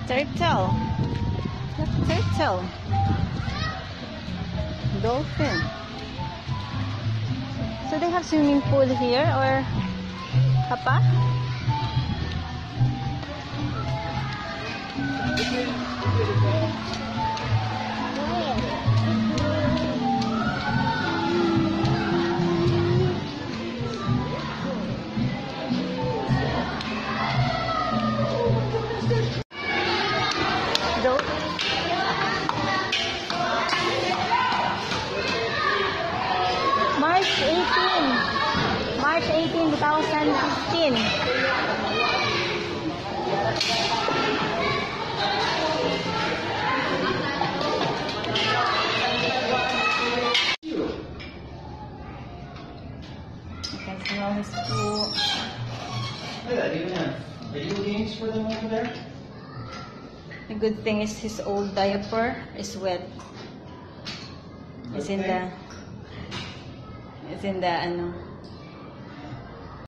Turtle. Look, turtle. Dolphin. So they have swimming pool here or Papa? March 18, 2015. Okay, so now his school. Look at that, they even have video games for them over there. The good thing is his old diaper is wet. It's in the ano.